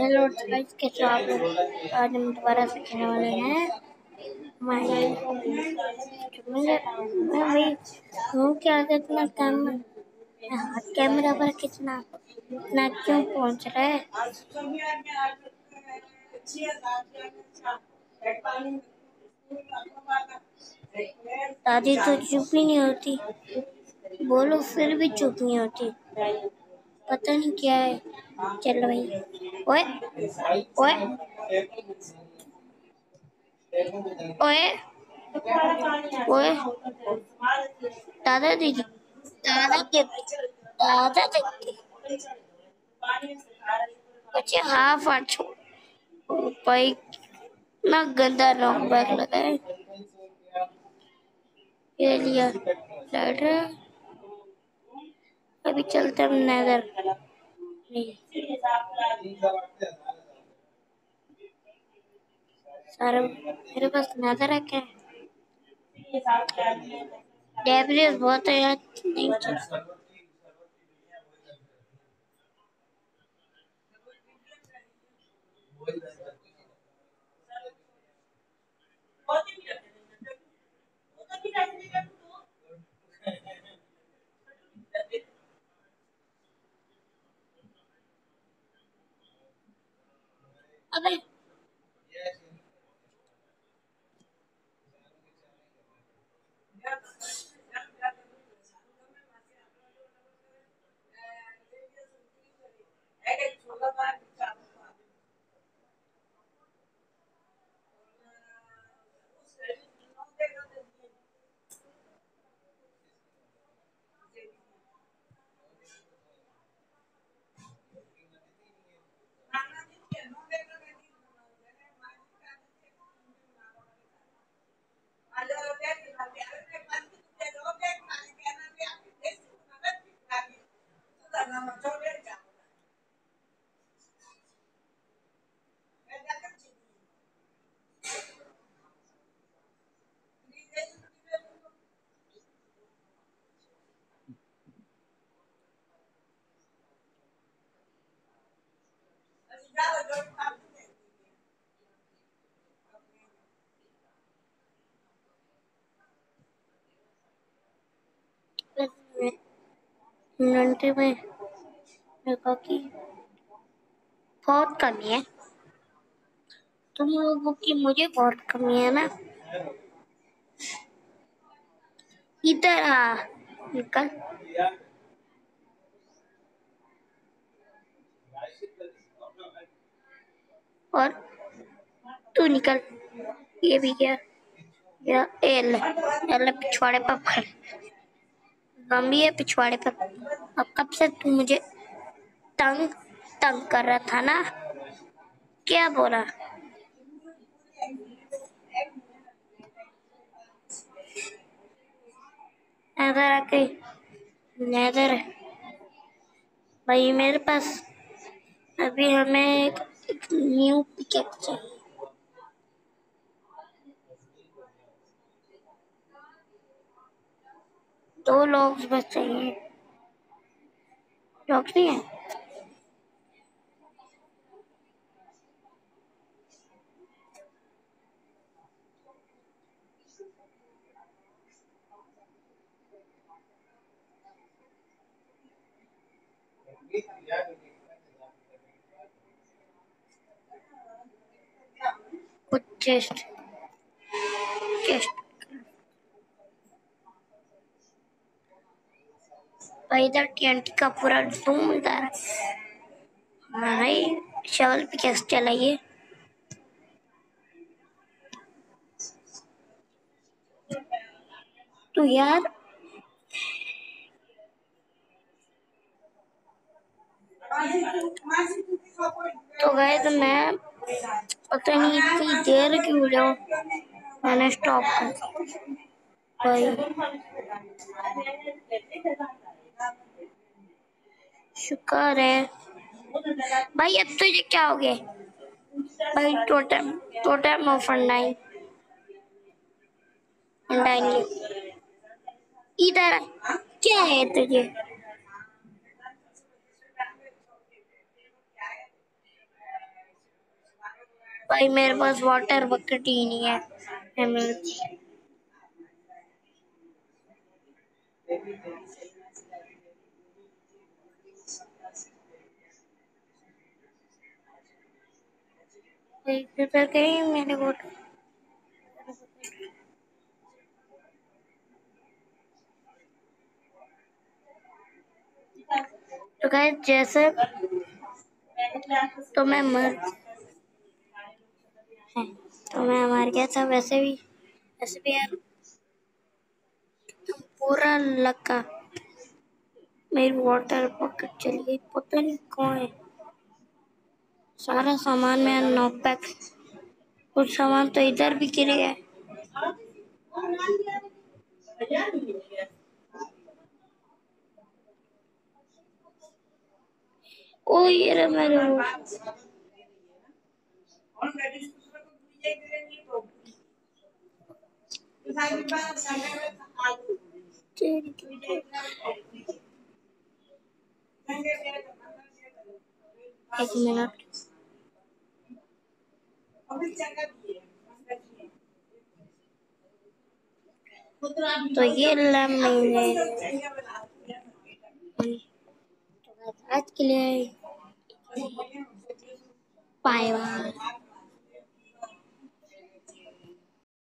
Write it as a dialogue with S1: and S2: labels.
S1: Hello guys, कैसे हो आप लोग। आज हम दोबारा से खेलने वाले हैं मैं भाई हूँ क्या कितना कैमरा पर कितना इतना क्यों पहुंच रहा है। दादी तो चुप ही नहीं होती, बोलो फिर भी चुप नहीं होती, पता नहीं क्या है। चलो भाई, ओए ओए ओए ओए, दादा दीदी दादा दीदी दादा दीदी बच्चे हाफ आ छोड़ भाई, ना गंदा रॉन्ग बैग लगा है। ये लिया लाइटर, अभी चलते हम नजर। सारा मेरे पास नजर है क्या। डेब्रिस बहुत है यार, नहीं चल। अबे इन्वेंट्री में देखो कि बहुत कमी है, तुम लोगों की मुझे बहुत कमी है ना। इधर आ, निकल। और तू निकल, ये भी क्या, या एल एल पिछवाड़े पर खड़, लंबी है पिछवाड़े पर। अब कब से तू मुझे तंग तंग कर रहा था ना, क्या बोला। नजर आके नजर भाई, मेरे पास अभी हमें एक न्यू पिकेट चाहिए। दो लोग बस चाहिए, लोग नहीं है। कुछ चेस्ट चेस्ट भाई, इधर टीएनटी का पूरा धूम इधर। हाँ भाई, शवल पे कैसे चलाइए। तो यार तो गए तो मैं पता नहीं इतनी देर क्यों जाऊँ, मैंने स्टॉप कर भाई। शुक्र है भाई, अब तो ये क्या हो गया भाई। टोटम टोटम ऑफर नाइन इधर क्या है तुझे। भाई मेरे पास वाटर बकेट ही नहीं है। फिर कहीं मैंने वाटर। तो गाइस जैसे तो मैं मर है तो मैं मर गया था वैसे भी यार पूरा लगा। मेरी वाटर बकेट चली गई, पता नहीं कौन है। सारा सामान में नॉक पैक, कुछ सामान तो इधर भी गिर गया। ओ ये रहा मेरे वो। एक मिनट। तो ये आज के लिए बाय बाय।